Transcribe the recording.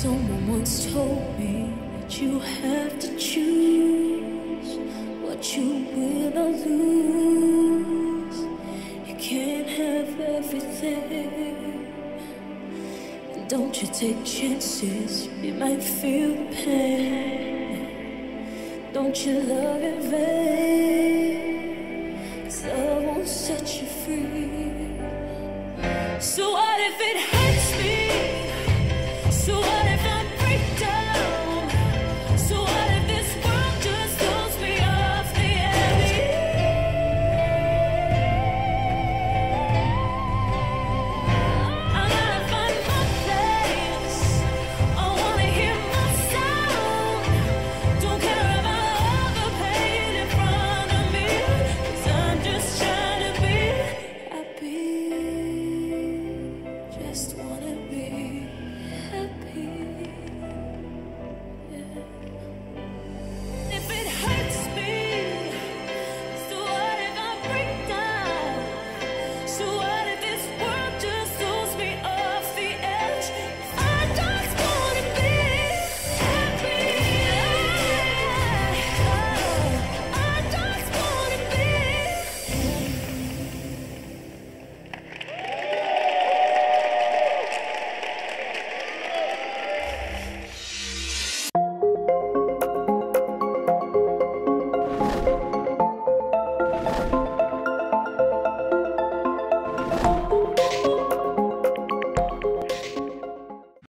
Someone once told me that you have to choose what you will or lose. You can't have everything. And don't you take chances, you might feel the pain. Don't you love in vain, 'cause love won't set you free. So I